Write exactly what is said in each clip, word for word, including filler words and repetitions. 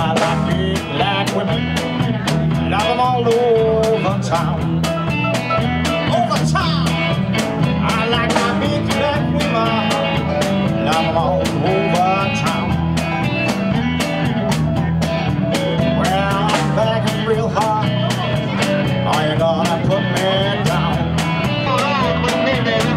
I like big black women. Love them all over town. Over town. I like my big black women. Love them all over town. Well, I'm begging real hard. Are you gonna put me down? All right with me, baby.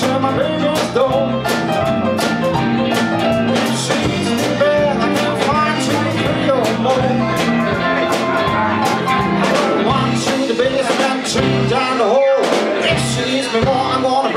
to my baby's door. She's in bed, I can't find two, three or more. One, two, the basement, two down the hole. If she needs me more, I'm gonna